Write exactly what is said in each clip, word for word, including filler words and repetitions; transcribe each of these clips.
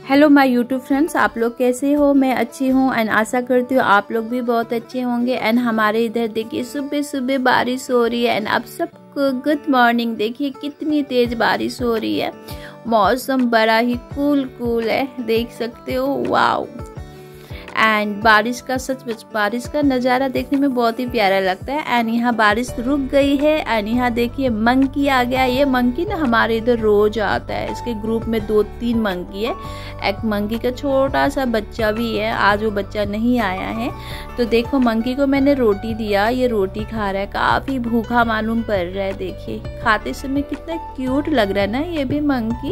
Hello my YouTube friends, आप लोग कैसे हो? मैं अच्छी हूँ एंड आशा करती हूँ आप लोग भी बहुत अच्छे होंगे। एंड हमारे इधर देखिए सुबह सुबह बारिश हो रही है एंड आप सबको गुड मॉर्निंग। देखिए कितनी तेज बारिश हो रही है, मौसम बड़ा ही कूल कूल है, देख सकते हो। वाओ! एंड बारिश का सच में बारिश का नज़ारा देखने में बहुत ही प्यारा लगता है। एंड यहाँ बारिश रुक गई है एंड यहाँ देखिए मंकी आ गया। ये मंकी ना हमारे इधर रोज आता है, इसके ग्रुप में दो तीन मंकी है। एक मंकी का छोटा सा बच्चा भी है, आज वो बच्चा नहीं आया है। तो देखो मंकी को मैंने रोटी दिया, ये रोटी खा रहा है, काफ़ी भूखा मालूम पड़ रहा है। देखिए खाते समय कितना क्यूट लग रहा है ना ये भी मंकी।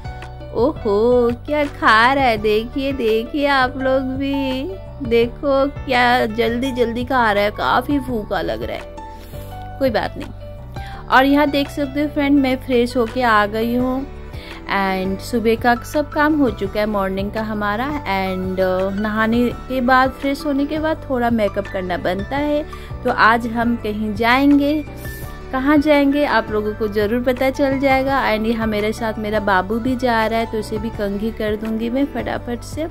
ओहो क्या खा रहा है, देखिए देखिए आप लोग भी देखो क्या जल्दी जल्दी खा रहा है, काफ़ी भूखा लग रहा है। कोई बात नहीं। और यहाँ देख सकते हो फ्रेंड, मैं फ्रेश होके आ गई हूँ एंड सुबह का सब काम हो चुका है, मॉर्निंग का हमारा। एंड नहाने के बाद फ्रेश होने के बाद थोड़ा मेकअप करना बनता है। तो आज हम कहीं जाएंगे, कहाँ जाएंगे आप लोगों को ज़रूर पता चल जाएगा। एंड यहाँ मेरे साथ मेरा बाबू भी जा रहा है, तो उसे भी कंघी कर दूंगी मैं फटाफट से।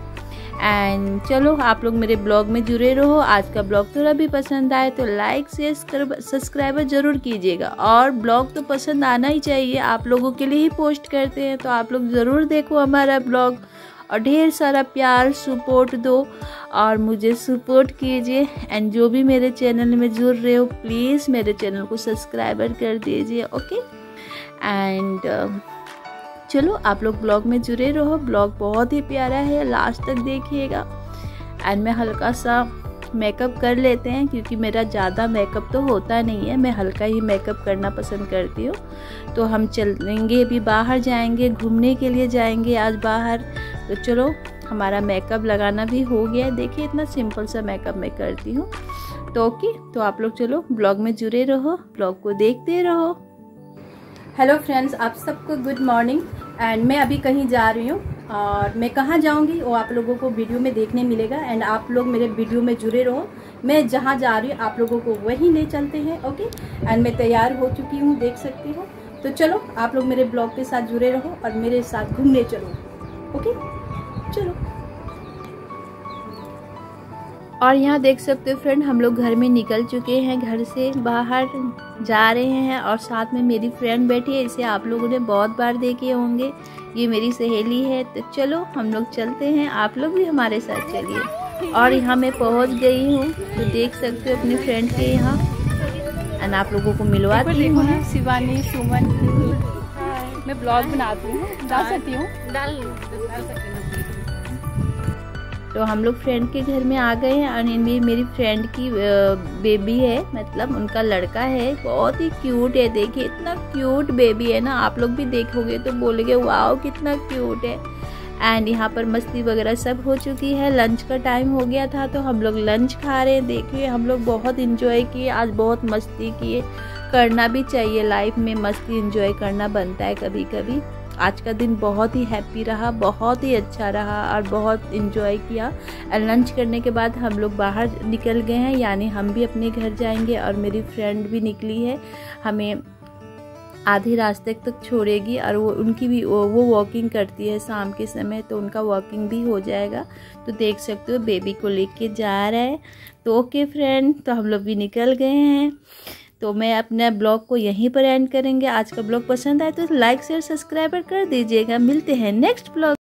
एंड चलो आप लोग मेरे ब्लॉग में जुड़े रहो। आज का ब्लॉग थोड़ा भी पसंद आए तो लाइक शेयर सब्सक्राइबर ज़रूर कीजिएगा। और ब्लॉग तो पसंद आना ही चाहिए, आप लोगों के लिए ही पोस्ट करते हैं, तो आप लोग ज़रूर देखो हमारा ब्लॉग और ढेर सारा प्यार सपोर्ट दो और मुझे सपोर्ट कीजिए। एंड जो भी मेरे चैनल में जुड़ रहे हो प्लीज़ मेरे चैनल को सब्सक्राइबर कर दीजिए, ओके। एंड चलो आप लोग ब्लॉग में जुड़े रहो, ब्लॉग बहुत ही प्यारा है, लास्ट तक देखिएगा। एंड मैं हल्का सा मेकअप कर लेते हैं क्योंकि मेरा ज़्यादा मेकअप तो होता नहीं है, मैं हल्का ही मेकअप करना पसंद करती हूँ। तो हम चलेंगे अभी, बाहर जाएंगे, घूमने के लिए जाएंगे आज बाहर। तो चलो हमारा मेकअप लगाना भी हो गया। देखिए इतना सिंपल सा मेकअप मैं करती हूँ। तो ओके, तो आप लोग चलो ब्लॉग में जुड़े रहो, ब्लॉग को देखते रहो। हेलो फ्रेंड्स, आप सबको गुड मॉर्निंग। एंड मैं अभी कहीं जा रही हूँ और मैं कहाँ जाऊँगी वो आप लोगों को वीडियो में देखने मिलेगा। एंड आप लोग मेरे वीडियो में जुड़े रहो, मैं जहाँ जा रही हूँ आप लोगों को वहीं ले चलते हैं, ओके। एंड मैं तैयार हो चुकी हूँ, देख सकती हो। तो चलो आप लोग मेरे ब्लॉग के साथ जुड़े रहो और मेरे साथ घूमने चलो, ओके चलो। और यहाँ देख सकते हो फ्रेंड, हम लोग घर में निकल चुके हैं, घर से बाहर जा रहे हैं। और साथ में मेरी फ्रेंड बैठी है, इसे आप लोगों ने बहुत बार देखे होंगे, ये मेरी सहेली है। तो चलो हम लोग चलते हैं, आप लोग भी हमारे साथ चलिए। और यहाँ मैं पहुँच गई हूँ, तो देख सकते हो अपनी फ्रेंड के यहाँ। एंड आप लोगों को मिलवाती हूँ, शिवानी सुमन। मैं ब्लॉग बनाती हूँ, डाल सकती हूँ, डाल डाल सकती हूँ। तो हम लोग फ्रेंड के घर में आ गए हैं। और इनमें मेरी फ्रेंड की बेबी है, मतलब उनका लड़का है, बहुत ही क्यूट है। देखिए इतना क्यूट बेबी है ना, आप लोग भी देखोगे तो बोलोगे वाओ कितना क्यूट है। एंड यहाँ पर मस्ती वगैरह सब हो चुकी है, लंच का टाइम हो गया था तो हम लोग लंच खा रहे हैं। देखिए हम लोग बहुत इंजॉय किए आज, बहुत मस्ती किए, करना भी चाहिए लाइफ में, मस्ती इंजॉय करना बनता है कभी कभी। आज का दिन बहुत ही हैप्पी रहा, बहुत ही अच्छा रहा और बहुत इन्जॉय किया। और लंच करने के बाद हम लोग बाहर निकल गए हैं, यानी हम भी अपने घर जाएंगे। और मेरी फ्रेंड भी निकली है, हमें आधे रास्ते तक छोड़ेगी। और वो उनकी भी वो वॉकिंग करती है शाम के समय, तो उनका वॉकिंग भी हो जाएगा। तो देख सकते हो बेबी को लेके जा रहा है। तो ओके फ्रेंड, तो हम लोग भी निकल गए हैं। तो मैं अपने ब्लॉग को यहीं पर एंड करेंगे। आज का ब्लॉग पसंद आए तो लाइक शेयर सब्सक्राइबर कर दीजिएगा। मिलते हैं नेक्स्ट ब्लॉग।